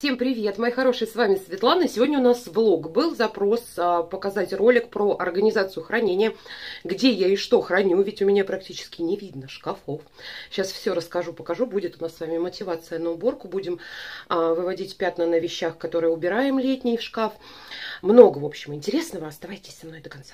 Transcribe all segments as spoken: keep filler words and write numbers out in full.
Всем привет, мои хорошие, с вами Светлана. Сегодня у нас влог. Был запрос а, показать ролик про организацию хранения, где я и что храню, ведь у меня практически не видно шкафов. Сейчас все расскажу, покажу. Будет у нас с вами мотивация на уборку. Будем а, выводить пятна на вещах, которые убираем летний в шкаф. Много, в общем, интересного. Оставайтесь со мной до конца.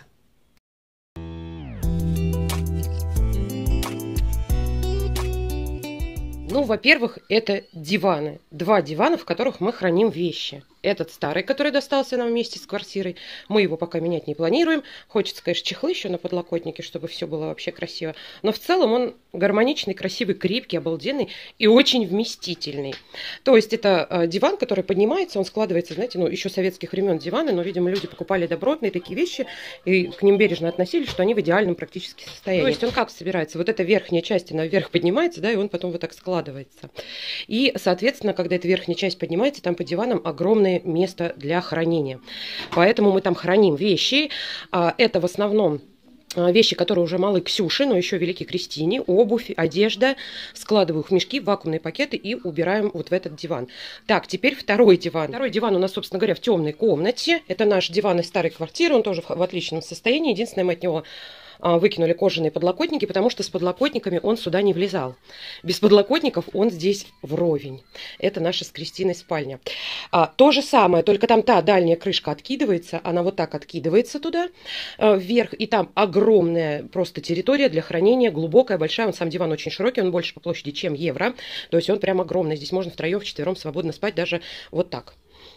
Ну, во-первых, это диваны. Два дивана, в которых мы храним вещи. Этот старый, который достался нам вместе с квартирой. Мы его пока менять не планируем. Хочется, конечно, чехлы еще на подлокотнике, чтобы все было вообще красиво. Но в целом он гармоничный, красивый, крепкий, обалденный и очень вместительный. То есть это диван, который поднимается, он складывается, знаете, ну, еще советских времен диваны, но, видимо, люди покупали добротные такие вещи и к ним бережно относились, что они в идеальном практически состоянии. То есть он как собирается? Вот эта верхняя часть, она вверх поднимается, да, и он потом вот так складывается. И, соответственно, когда эта верхняя часть поднимается, там по диванам огромное место для хранения. Поэтому мы там храним вещи. Это в основном вещи, которые уже малы Ксюше, но еще велики Кристине, обувь, одежда. Складываю их в мешки, в вакуумные пакеты и убираем вот в этот диван. Так, теперь второй диван. Второй диван у нас, собственно говоря, в темной комнате. Это наш диван из старой квартиры, он тоже в отличном состоянии. Единственное, мы от него выкинули кожаные подлокотники, потому что с подлокотниками он сюда не влезал. Без подлокотников он здесь вровень. Это наша с Кристиной спальня. А, то же самое, только там та дальняя крышка откидывается, она вот так откидывается туда а, вверх, и там огромная просто территория для хранения, глубокая, большая. Он сам диван очень широкий, он больше по площади, чем евро. То есть он прям огромный. Здесь можно втроем, вчетвером свободно спать, даже вот так.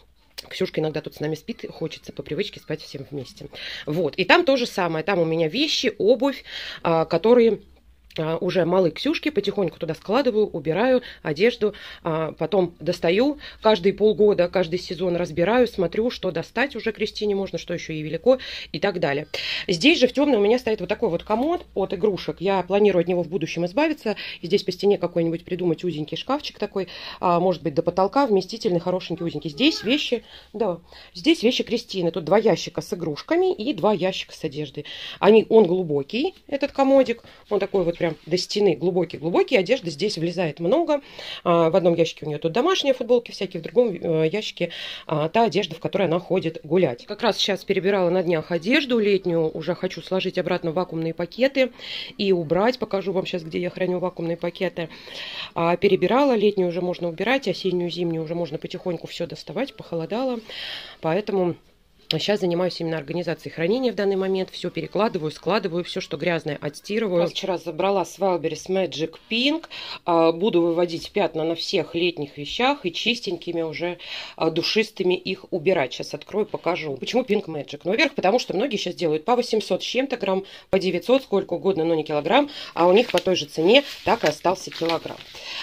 Ксюшка иногда тут с нами спит, хочется по привычке спать всем вместе. Вот, и там то же самое, там у меня вещи, обувь, которые уже малы Ксюшки, потихоньку туда складываю, убираю одежду, потом достаю каждые полгода, каждый сезон разбираю, смотрю, что достать уже Кристине можно, что еще ей велико и так далее. Здесь же в темном у меня стоит вот такой вот комод от игрушек. Я планирую от него в будущем избавиться. И здесь по стене какой-нибудь придумать узенький шкафчик такой, может быть, до потолка, вместительный, хорошенький, узенький. Здесь вещи, да, здесь вещи Кристины. Тут два ящика с игрушками и два ящика с одеждой. Они, он глубокий, этот комодик, он такой вот прям до стены глубокий-глубокий. Одежды здесь влезает много. В одном ящике у нее тут домашние футболки всякие, в другом ящике та одежда, в которой она ходит гулять. Как раз сейчас перебирала на днях одежду летнюю. Уже хочу сложить обратно в вакуумные пакеты и убрать. Покажу вам сейчас, где я храню вакуумные пакеты. Перебирала. Летнюю уже можно убирать, осеннюю, зимнюю уже можно потихоньку все доставать. Похолодало. Поэтому сейчас занимаюсь именно организацией хранения в данный момент. Все перекладываю, складываю, все, что грязное, отстирываю. Вчера забрала с Wildberries Magic Pink. Буду выводить пятна на всех летних вещах и чистенькими уже душистыми их убирать. Сейчас открою, покажу. Почему Pink Magic? Ну, во-первых, потому что многие сейчас делают по восемьсот с чем-то грамм, по девятьсот, сколько угодно, но не килограмм. А у них по той же цене так и остался килограмм.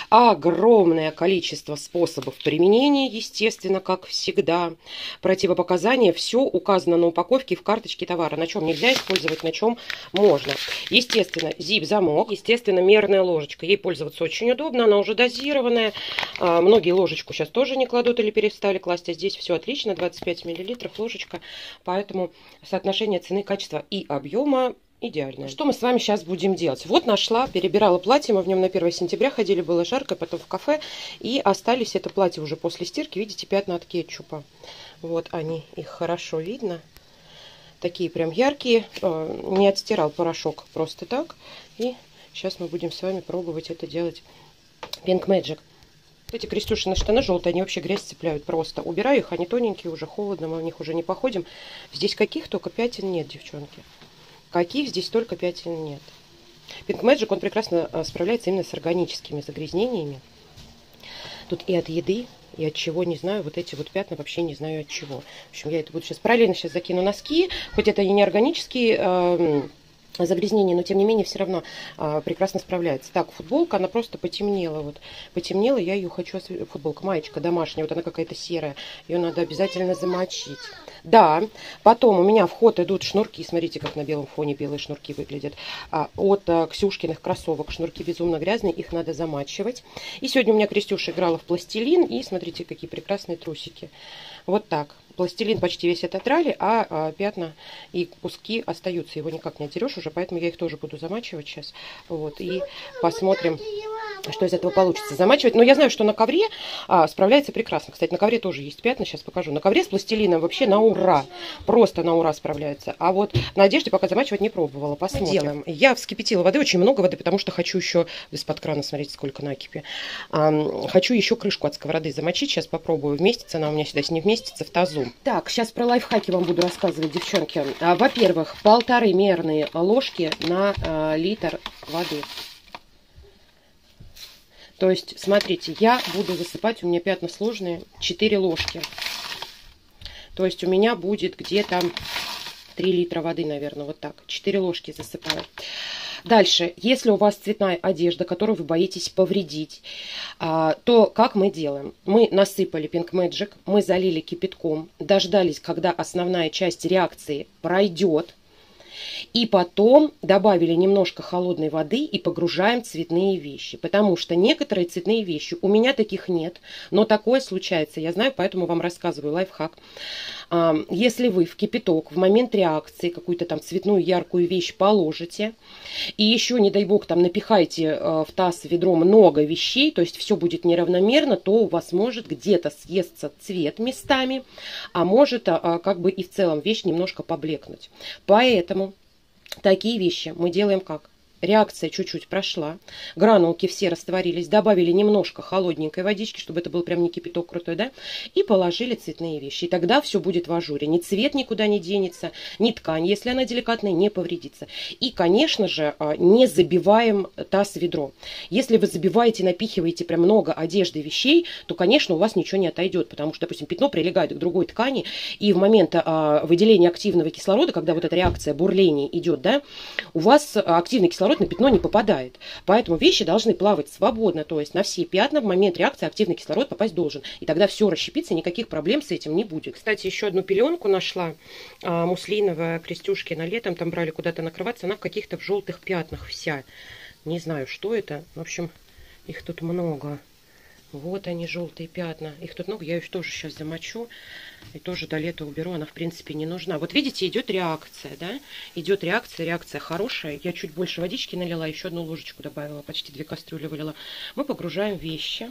Огромное количество способов применения, естественно, как всегда. Противопоказания, все указано на упаковке и в карточке товара, на чем нельзя использовать, на чем можно. Естественно, зип-замок, естественно, мерная ложечка. Ей пользоваться очень удобно, она уже дозированная. А, многие ложечку сейчас тоже не кладут или перестали класть, а здесь все отлично, двадцать пять миллилитров ложечка. Поэтому соотношение цены, качества и объема идеально. Что мы с вами сейчас будем делать? Вот нашла, перебирала платье, мы в нем на первое сентября ходили, было жарко, потом в кафе, и остались это платье уже после стирки, видите, пятна от кетчупа. Вот они, их хорошо видно. Такие прям яркие, не отстирал порошок просто так. И сейчас мы будем с вами пробовать это делать. Pink Magic. Эти Кристюшины штаны желтые, они вообще грязь цепляют просто. Убираю их, они тоненькие, уже холодно, мы в них уже не походим. Здесь каких только пятен нет, девчонки. Каких здесь только пятен нет. Pink Magic, он прекрасно справляется именно с органическими загрязнениями. Тут и от еды, и от чего, не знаю, вот эти вот пятна вообще не знаю от чего. В общем, я это буду сейчас параллельно сейчас закину носки, хоть это и не органические э, загрязнения, но тем не менее все равно э, прекрасно справляется. Так, футболка, она просто потемнела, вот, потемнела, я ее хочу, футболка, маечка домашняя, вот она какая-то серая, ее надо обязательно замочить. Да, потом у меня в ход идут шнурки, смотрите, как на белом фоне белые шнурки выглядят, а, от а, Ксюшкиных кроссовок. Шнурки безумно грязные, их надо замачивать. И сегодня у меня Кристюша играла в пластилин, и смотрите, какие прекрасные трусики. Вот так. Пластилин почти весь отодрали, а, а пятна и куски остаются. Его никак не отдерешь уже, поэтому я их тоже буду замачивать сейчас. Вот, и посмотрим, что из этого получится. Замачивать. Но я знаю, что на ковре а, справляется прекрасно. Кстати, на ковре тоже есть пятна. Сейчас покажу. На ковре с пластилином вообще на ура. Просто на ура справляется. А вот на одежде пока замачивать не пробовала. Посмотрим. Делаем. Я вскипятила воды. Очень много воды, потому что хочу еще... Из-под крана, смотрите, сколько накипи. А, хочу еще крышку от сковороды замочить. Сейчас попробую. Вместится она у меня сюда. Если не вместится, в тазу. Так, сейчас про лайфхаки вам буду рассказывать, девчонки. А, во-первых, полторы мерные ложки на а, литр воды. То есть, смотрите, я буду высыпать, у меня пятна сложные, четыре ложки. То есть у меня будет где-то три литра воды, наверное, вот так. четыре ложки засыпаю. Дальше, если у вас цветная одежда, которую вы боитесь повредить, то как мы делаем? Мы насыпали Pink Magic, мы залили кипятком, дождались, когда основная часть реакции пройдет. И потом добавили немножко холодной воды и погружаем цветные вещи. Потому что некоторые цветные вещи, у меня таких нет, но такое случается, я знаю, поэтому вам рассказываю лайфхак. Если вы в кипяток в момент реакции какую-то там цветную яркую вещь положите, и еще, не дай бог, там напихайте в таз, в ведро много вещей, то есть все будет неравномерно, то у вас может где-то съесться цвет местами, а может как бы и в целом вещь немножко поблекнуть. Поэтому такие вещи мы делаем как? Реакция чуть-чуть прошла, гранулки все растворились, добавили немножко холодненькой водички, чтобы это был прям не кипяток крутой, да, и положили цветные вещи. И тогда все будет в ажуре. Ни цвет никуда не денется, ни ткань, если она деликатная, не повредится. И, конечно же, не забиваем таз-ведро. Если вы забиваете, напихиваете прям много одежды, вещей, то, конечно, у вас ничего не отойдет, потому что, допустим, пятно прилегает к другой ткани, и в момент выделения активного кислорода, когда вот эта реакция бурления идет, да, у вас активный кислород на пятно не попадает. Поэтому вещи должны плавать свободно, то есть на все пятна в момент реакции активный кислород попасть должен. И тогда все расщепится, никаких проблем с этим не будет. Кстати, еще одну пеленку нашла, а, муслиновая, Крестюшки на летом, там брали куда-то накрываться, она в каких-то в желтых пятнах вся. Не знаю, что это. В общем, их тут много. Вот они, желтые пятна. Их тут много, я их тоже сейчас замочу. И тоже до лета уберу, она в принципе не нужна. Вот видите, идет реакция, да? Идет реакция, реакция хорошая. Я чуть больше водички налила, еще одну ложечку добавила, почти две кастрюли вылила. Мы погружаем вещи.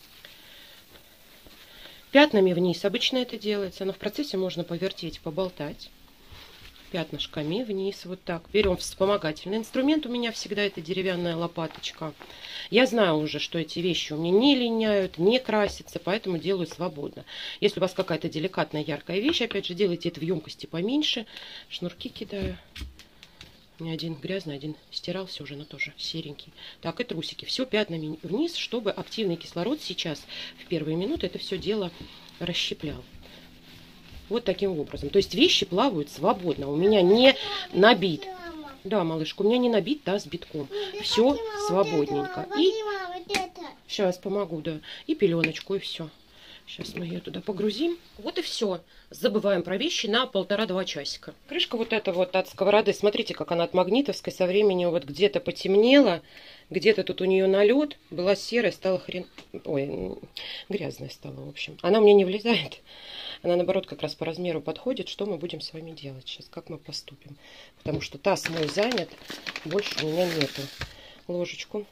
Пятнами вниз обычно это делается, но в процессе можно повертеть, поболтать. Пятнышками вниз, вот так. Берем вспомогательный инструмент, у меня всегда это деревянная лопаточка. Я знаю уже, что эти вещи у меня не линяют, не красятся, поэтому делаю свободно. Если у вас какая-то деликатная яркая вещь, опять же, делайте это в емкости поменьше. Шнурки кидаю. У меня один грязный, один стирался уже, но тоже серенький. Так, и трусики. Все пятнами вниз, чтобы активный кислород сейчас в первые минуты это все дело расщеплял. Вот таким образом. То есть вещи плавают свободно. У меня не набит. Да, малышка, у меня не набит таз битком. Все свободненько. И сейчас помогу, да. И пеленочку, и все. Сейчас мы ее туда погрузим. Вот и все. Забываем про вещи на полтора-два часика. Крышка вот эта вот от сковороды. Смотрите, как она от магнитовской со временем вот где-то потемнела. Где-то тут у нее налет. Была серая, стала хрен... Ой, грязная стала, в общем. Она мне не влезает. Она, наоборот, как раз по размеру подходит. Что мы будем с вами делать сейчас? Как мы поступим? Потому что таз мой занят. Больше у меня нету. Ложечку.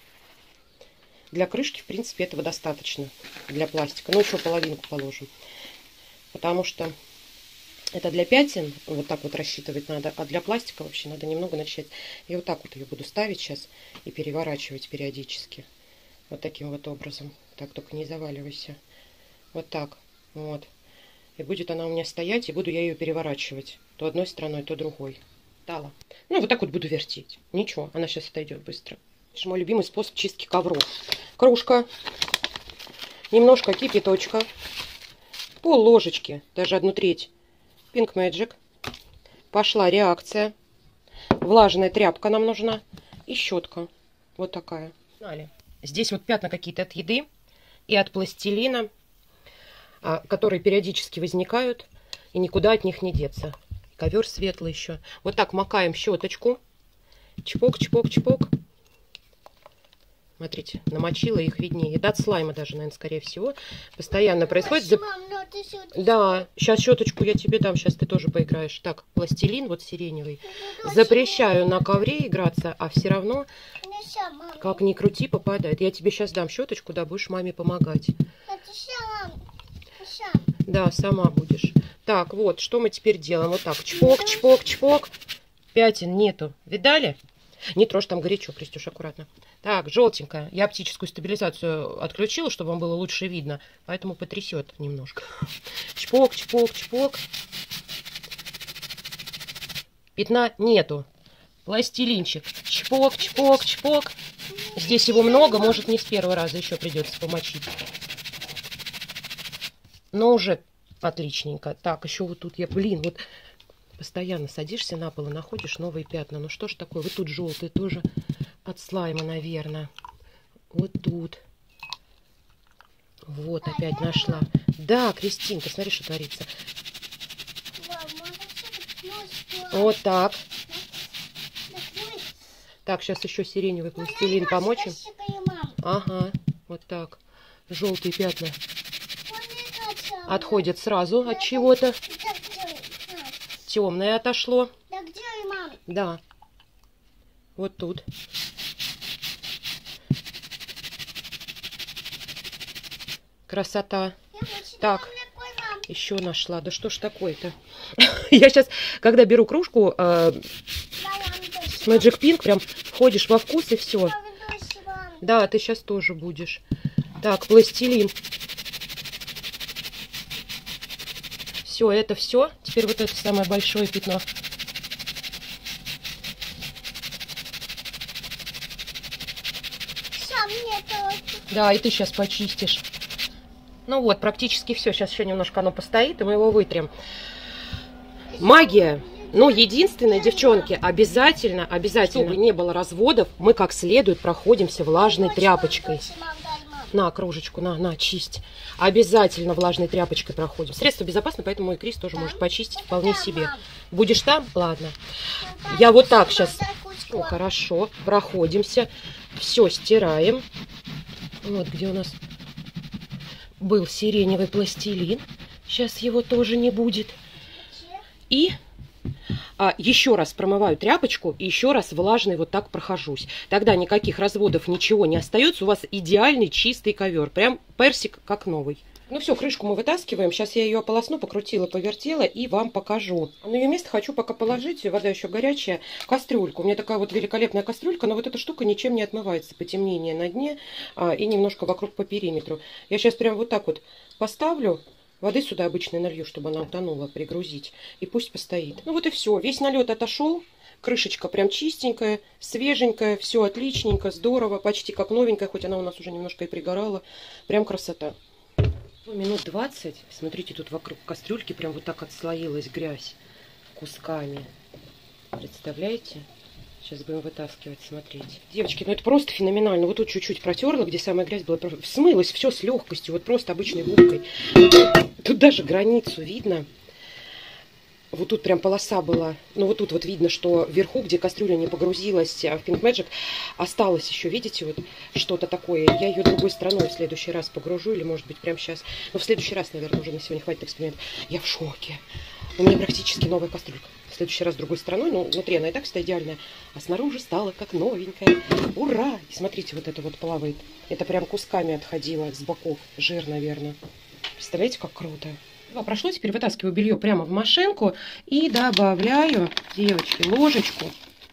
Для крышки, в принципе, этого достаточно. Для пластика. Ну, еще половинку положим. Потому что это для пятен. Вот так вот рассчитывать надо. А для пластика вообще надо немного начать. Я вот так вот ее буду ставить сейчас. И переворачивать периодически. Вот таким вот образом. Так, только не заваливайся. Вот так. Вот. И будет она у меня стоять, и буду я ее переворачивать. То одной стороной, то другой. Дала. Ну, вот так вот буду вертеть. Ничего, она сейчас отойдет быстро. Это мой любимый способ чистки ковров. Кружка. Немножко кипяточка. Пол ложечки, даже одну треть. Pink Magic. Пошла реакция. Влажная тряпка нам нужна. И щетка. Вот такая. Здесь вот пятна какие-то от еды и от пластилина, которые периодически возникают, и никуда от них не деться. Ковер светлый еще. Вот так макаем щеточку. Чпок, чпок, чпок. Смотрите, намочила их виднее. Это от слайма даже, наверное, скорее всего. Постоянно происходит. Мам, ну, ты щеточку. Да, сейчас щеточку я тебе дам, сейчас ты тоже поиграешь. Так, пластилин вот сиреневый. Запрещаю на ковре играться, а все равно, как ни крути, попадает. Я тебе сейчас дам щеточку, да, будешь маме помогать. Да, сама будешь. Так, вот, что мы теперь делаем? Вот так, чпок, чпок, чпок. Пятен нету. Видали? Не трожь, там горячо, Крестюш, аккуратно. Так, желтенькая. Я оптическую стабилизацию отключила, чтобы вам было лучше видно. Поэтому потрясет немножко. Чпок, чпок, чпок. Пятна нету. Пластилинчик. Чпок, чпок, чпок. Здесь его много, может не с первого раза еще придется помочить. Но уже отличненько. Так, еще вот тут я, блин, вот... Постоянно садишься на пол и находишь новые пятна. Ну что ж такое? Вот тут желтый тоже от слайма, наверное. Вот тут. Вот, опять нашла. Да, Кристинка, смотри, что творится. Вот так. Так, сейчас еще сиреневый пластилин помочим. Ага, вот так. Желтые пятна отходят сразу от чего-то. Темное отошло. Да где, мам? Да. Вот тут. Красота. Так, еще нашла. Да что ж такое-то? Я сейчас, когда беру кружку э, Magic Pink, прям входишь во вкус и все. Да, ты сейчас тоже будешь. Так, пластилин. Все, это все. Теперь вот это самое большое пятно. Да, и ты сейчас почистишь. Ну вот, практически все. Сейчас еще немножко оно постоит, и мы его вытрем. Магия. Ну, единственное, девчонки, обязательно, обязательно, чтобы не было разводов, мы как следует проходимся влажной тряпочкой. На, кружечку, на, на, чисть. Обязательно влажной тряпочкой проходим. Средство безопасно, поэтому и Крис тоже может почистить вполне себе. Будешь там? Ладно. Я вот так сейчас... О, хорошо. Проходимся. Все стираем. Вот где у нас был сиреневый пластилин. Сейчас его тоже не будет. И... А, еще раз промываю тряпочку и еще раз влажной вот так прохожусь. Тогда никаких разводов, ничего не остается. У вас идеальный чистый ковер. Прям персик как новый. Ну все, крышку мы вытаскиваем. Сейчас я ее ополосну, покрутила, повертела и вам покажу. На ее место хочу пока положить, вода еще горячая, кастрюльку. У меня такая вот великолепная кастрюлька, но вот эта штука ничем не отмывается. Потемнение на дне а, и немножко вокруг по периметру. Я сейчас прям вот так вот поставлю. Воды сюда обычно налью, чтобы она утонула, пригрузить. И пусть постоит. Ну вот и все. Весь налет отошел. Крышечка прям чистенькая, свеженькая. Все отличненько, здорово. Почти как новенькая, хоть она у нас уже немножко и пригорала. Прям красота. Минут двадцать. Смотрите, тут вокруг кастрюльки прям вот так отслоилась грязь кусками. Представляете? Сейчас будем вытаскивать, смотреть. Девочки, ну это просто феноменально. Вот тут чуть-чуть протерла, где самая грязь была. Смылось все с легкостью, вот просто обычной губкой. Тут даже границу видно. Вот тут прям полоса была. Ну вот тут вот видно, что вверху, где кастрюля не погрузилась в Pink Magic, осталось еще, видите, вот что-то такое. Я ее другой стороной в следующий раз погружу, или может быть прямо сейчас. Но в следующий раз, наверное, уже на сегодня хватит эксперимента. Я в шоке. У меня практически новая кастрюлька. В следующий раз другой стороной, ну внутри она и так всегда идеальная, а снаружи стала как новенькая. Ура! И смотрите, вот это вот плавает. Это прям кусками отходило с боков. Жир, наверное. Представляете, как круто. Прошло, теперь вытаскиваю белье прямо в машинку и добавляю, девочки, ложечку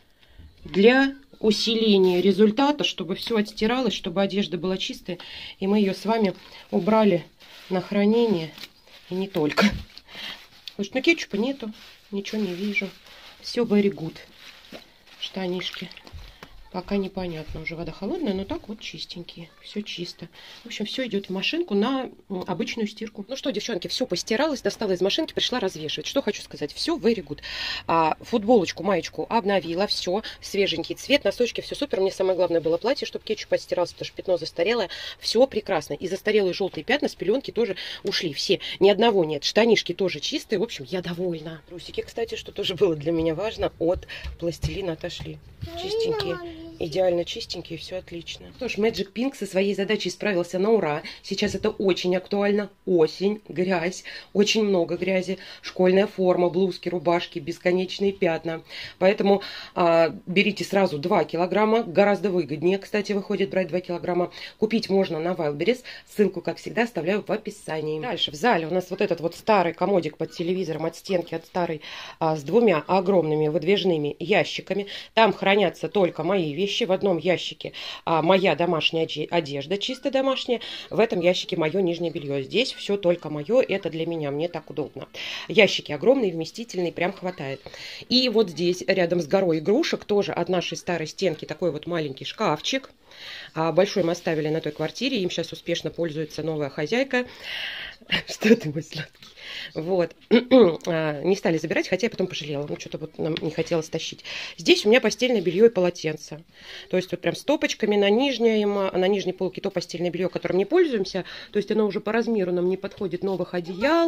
для усиления результата, чтобы все отстиралось, чтобы одежда была чистая, и мы ее с вами убрали на хранение, и не только. Потому что, ну, кетчупа нету, ничего не вижу. Все very good. Штанишки. Пока непонятно, уже вода холодная, но так вот чистенькие. Все чисто. В общем, все идет в машинку на обычную стирку. Ну что, девчонки, все постиралось, достала из машинки, пришла развешивать. Что хочу сказать, все very good. А, футболочку, маечку обновила, все, свеженький цвет, носочки, все супер. Мне самое главное было платье, чтобы кетчуп отстирался, потому что пятно застарелое. Все прекрасно. И застарелые желтые пятна с пеленки тоже ушли. Все, ни одного нет. Штанишки тоже чистые. В общем, я довольна. Трусики, кстати, что тоже было для меня важно, от пластилина отошли. Чистенькие. идеально чистенький, все отлично. Что ж, Magic Pink со своей задачей справился на ура. Сейчас это очень актуально. Осень, грязь, очень много грязи, школьная форма, блузки, рубашки, бесконечные пятна. Поэтому а, берите сразу два килограмма, гораздо выгоднее, кстати, выходит брать два килограмма. Купить можно на Wildberries, ссылку, как всегда, оставляю в описании. Дальше в зале у нас вот этот вот старый комодик под телевизором от стенки, от старой, а, с двумя огромными выдвижными ящиками. Там хранятся только мои вещи. В одном ящике а, моя домашняя одежда, чисто домашняя. В этом ящике мое нижнее белье. Здесь все только мое. Это для меня. Мне так удобно. Ящики огромные, вместительные, прям хватает. И вот здесь, рядом с горой игрушек, тоже от нашей старой стенки такой вот маленький шкафчик. А, большой мы оставили на той квартире. Им сейчас успешно пользуется новая хозяйка. Что ты, мой сладкий? Вот. Не стали забирать, хотя я потом пожалела. Ну, что-то вот нам не хотелось тащить. Здесь у меня постельное белье и полотенце. То есть вот прям с топочками на нижней, на нижней полке то постельное белье, которым не пользуемся. То есть оно уже по размеру нам не подходит, новых одеял.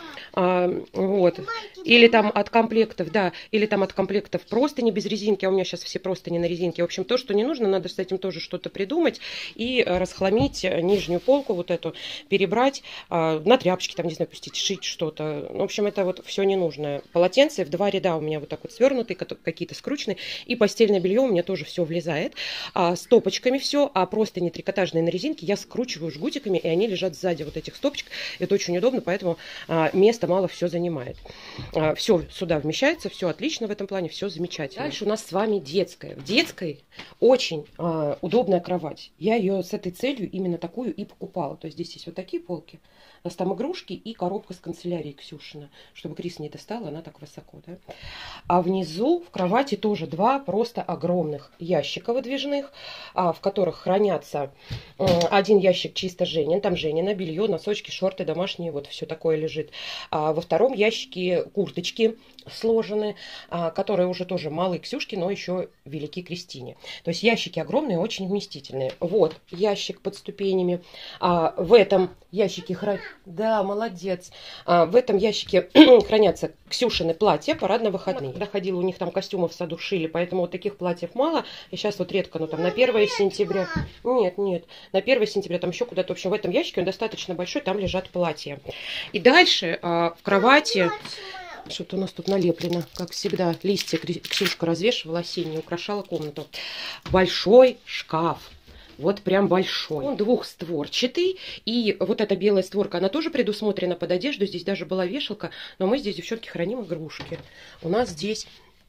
А, вот. Или там от комплектов, да, или там от комплектов просто не без резинки, а у меня сейчас все просто не на резинке. В общем, то, что не нужно, надо с этим тоже что-то придумать и расхламить нижнюю полку вот эту, перебрать, а, на тряпочки там, не знаю, пустить, шить что-то. В общем, это вот все ненужное. Полотенце в два ряда у меня вот так вот свернутые, какие-то скрученные, и постельное белье у меня тоже все влезает. А, с топочками все, а просто не трикотажные на резинке я скручиваю жгутиками, и они лежат сзади вот этих стопочек. Это очень удобно, поэтому а, место мало все занимает. А, все сюда вмещается, все отлично в этом плане, все замечательно. Дальше у нас с вами детская. В детской очень а, удобная кровать. Я ее с этой целью именно такую и покупала. То есть здесь есть вот такие полки, у нас там игрушки и коробка с канцелярией Ксюшина, чтобы Крис не достала, она так высоко, да. А внизу в кровати тоже два просто огромных ящика выдвижных, а, в которых хранятся а, один ящик чисто Женин, там Женина, белье, носочки, шорты домашние, вот все такое лежит. А во втором ящике курточки сложены, а, которые уже тоже малые Ксюшки, но еще велики Кристине. То есть ящики огромные, очень вместительные. Вот ящик под ступенями. А, в этом ящике хранятся... Да, молодец. А, в этом ящике хранятся Ксюшины платья парадно-выходные. Когда ходила, у них там костюмы в саду шили, поэтому вот таких платьев мало. И сейчас вот редко, ну там на первое сентября... Нет, нет, на первое сентября там еще куда-то. В общем, в этом ящике он достаточно большой, там лежат платья. И дальше а, в кровати... Что-то у нас тут налеплено, как всегда. Листья Ксюшка развешивала осенние, украшала комнату. Большой шкаф. Вот прям большой. Он двухстворчатый. И вот эта белая створка, она тоже предусмотрена под одежду. Здесь даже была вешалка. Но мы здесь, девчонки, храним игрушки. У нас здесь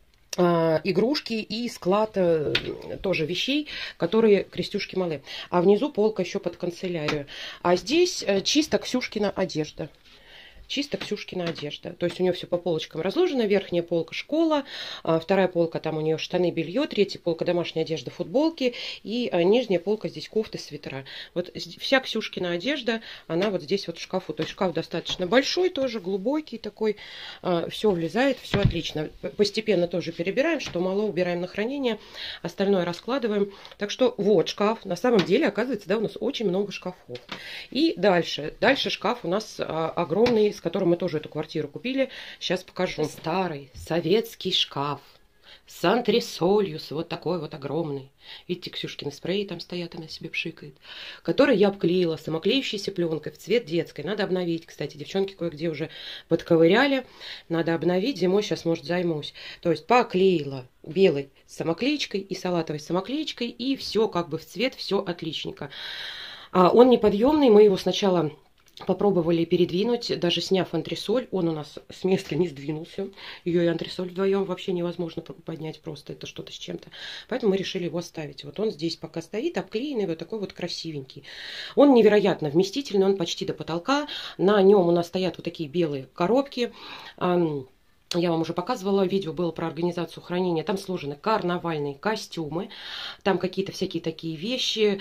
а, игрушки и склад а, тоже вещей, которые Крестюшки малы. А внизу полка еще под канцелярию. А здесь а, чисто Ксюшкина одежда. Чисто Ксюшкина одежда. То есть у нее все по полочкам разложено. Верхняя полка школа, а вторая полка там у нее штаны, белье, третья полка домашняя одежда, футболки, и а, нижняя полка здесь кофты, свитера. Вот вся Ксюшкина одежда, она вот здесь вот в шкафу. То есть шкаф достаточно большой, тоже глубокий такой. А, все влезает, все отлично. Постепенно тоже перебираем, что мало убираем на хранение, остальное раскладываем. Так что вот шкаф. На самом деле, оказывается, да, у нас очень много шкафов. И дальше. Дальше шкаф у нас а, огромный, с которым мы тоже эту квартиру купили. Сейчас покажу. Старый советский шкаф с антресолью, с вот такой вот огромный. Видите, Ксюшкины спреи там стоят, она себе пшикает. Который я обклеила самоклеющейся пленкой в цвет детской. Надо обновить, кстати, девчонки кое-где уже подковыряли. Надо обновить, зимой сейчас, может, займусь. То есть поклеила белой самоклеечкой и салатовой самоклеечкой, и все как бы в цвет, все отличненько. А он неподъемный, мы его сначала... попробовали передвинуть, даже сняв антресоль, он у нас с места не сдвинулся. Ее и антресоль вдвоем вообще невозможно поднять просто, это что-то с чем-то. Поэтому мы решили его оставить. Вот он здесь пока стоит, обклеенный, вот такой вот красивенький. Он невероятно вместительный, он почти до потолка. На нем у нас стоят вот такие белые коробки. Я вам уже показывала, видео было про организацию хранения. Там сложены карнавальные костюмы, там какие-то всякие такие вещи,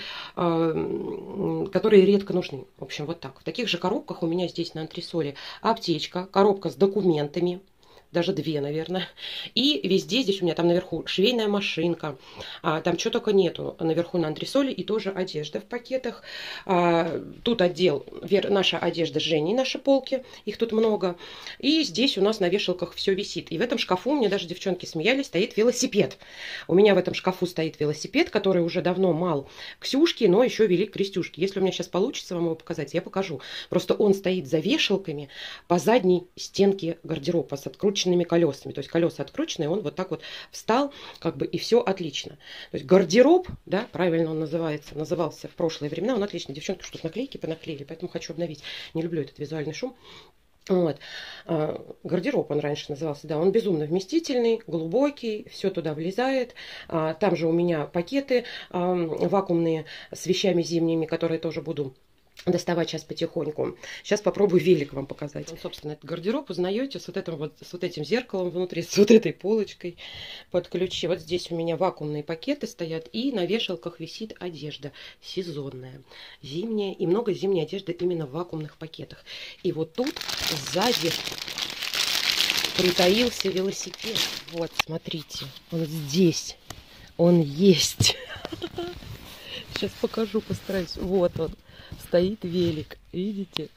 э, которые редко нужны. В общем, вот так. В таких же коробках у меня здесь на антресоле аптечка, коробка с документами. даже две, наверное. И везде здесь у меня там наверху швейная машинка, а, там чего только нету. Наверху на антресоле и тоже одежда в пакетах. А, тут отдел, вер, наша одежда с Женей, наши полки, их тут много. И здесь у нас на вешалках все висит. И в этом шкафу, у меня даже девчонки смеялись, стоит велосипед. У меня в этом шкафу стоит велосипед, который уже давно мал Ксюшки, но еще велик Крестюшки. Если у меня сейчас получится вам его показать, я покажу. Просто он стоит за вешалками по задней стенке гардероба с открученными колесами. То есть колеса открученные, он вот так вот встал, как бы, и все отлично. То есть гардероб, да, правильно он называется, назывался в прошлые времена, он отличный. Девчонки что-то наклейки понаклеили, поэтому хочу обновить. Не люблю этот визуальный шум. Вот. Гардероб он раньше назывался, да, он безумно вместительный, глубокий, все туда влезает. Там же у меня пакеты вакуумные с вещами зимними, которые тоже буду доставать сейчас потихоньку. Сейчас попробую велик вам показать. Ну, собственно, этот гардероб узнаете с вот этим вот, с вот этим зеркалом внутри, с вот этой полочкой под ключи. Вот здесь у меня вакуумные пакеты стоят, и на вешалках висит одежда сезонная, зимняя, и много зимней одежды именно в вакуумных пакетах. И вот тут сзади притаился велосипед. Вот, смотрите, он здесь, он есть. Сейчас покажу, постараюсь. Вот он. Стоит велик, видите?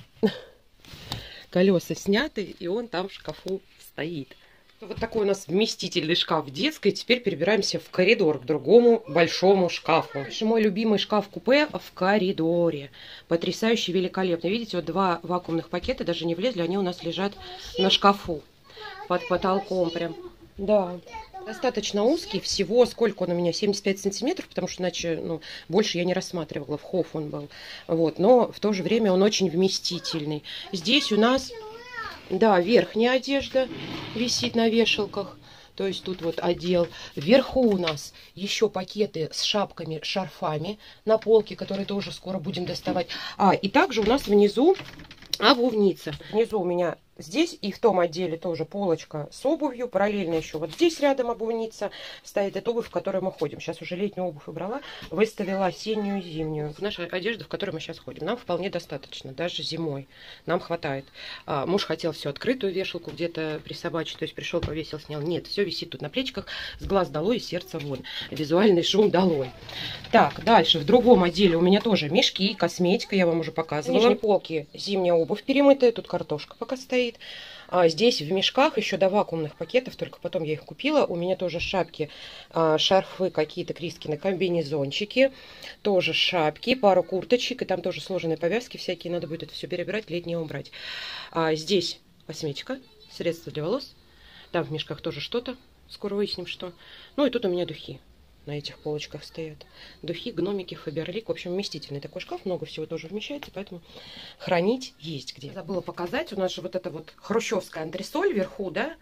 Колеса сняты, и он там в шкафу стоит. Вот такой у нас вместительный шкаф в детской. Теперь перебираемся в коридор к другому большому шкафу. Мой любимый шкаф-купе в коридоре. Потрясающе великолепно. Видите, вот два вакуумных пакета даже не влезли, они у нас лежат на шкафу под потолком прям. Да. Достаточно узкий, всего сколько он у меня, семьдесят пять сантиметров, потому что иначе, ну, больше я не рассматривала, в хоф он был. Вот, но в то же время он очень вместительный. Здесь у нас, да, верхняя одежда висит на вешалках. То есть тут вот отдел. Вверху у нас еще пакеты с шапками, шарфами на полке, которые тоже скоро будем доставать. А, и также у нас внизу обувница. Внизу у меня здесь и в том отделе тоже полочка с обувью. Параллельно еще вот здесь рядом обувница стоит. Это обувь, в которой мы ходим. Сейчас уже летнюю обувь убрала. Выставила осеннюю и зимнюю. Наша одежда, в которой мы сейчас ходим. Нам вполне достаточно. Даже зимой. Нам хватает. А, муж хотел всю открытую вешалку где-то присобачить. То есть пришел, повесил, снял. Нет, все висит тут на плечиках. С глаз долой и сердца вон. Визуальный шум долой. Так, дальше. В другом отделе у меня тоже мешки, косметика. Я вам уже показывала. В нижней полке зимняя обувь перемытая. Тут картошка пока стоит. А здесь в мешках еще до вакуумных пакетов, только потом я их купила. У меня тоже шапки, а, шарфы, какие-то Крискины, комбинезончики, тоже шапки, пару курточек, и там тоже сложенные повязки всякие. Надо будет это все перебирать, летнее убрать. А здесь косметика, средства для волос. Там в мешках тоже что-то, скоро выясним, что. Ну и тут у меня духи. На этих полочках стоят духи, гномики, Фаберлик. В общем, вместительный такой шкаф. Много всего тоже вмещается, поэтому хранить есть где. Забыла показать. У нас же вот эта вот хрущевская антресоль вверху, да,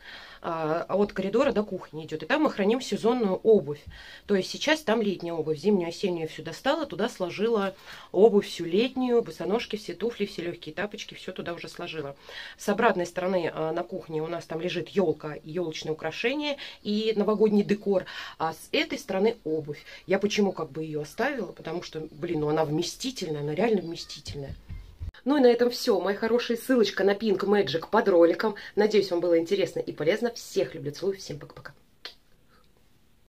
а от коридора до кухни идет. И там мы храним сезонную обувь. То есть сейчас там летняя обувь. Зимнюю, осеннюю всю достала. Туда сложила обувь всю летнюю, босоножки, все туфли, все легкие тапочки. Все туда уже сложила. С обратной стороны на кухне у нас там лежит елка, елочные украшения и новогодний декор. А с этой стороны обувь. Я почему как бы ее оставила? Потому что, блин, ну она вместительная, она реально вместительная. Ну и на этом все. Моя хорошая ссылочка на Pink Magic под роликом. Надеюсь, вам было интересно и полезно. Всех люблю, целую. Всем пока-пока.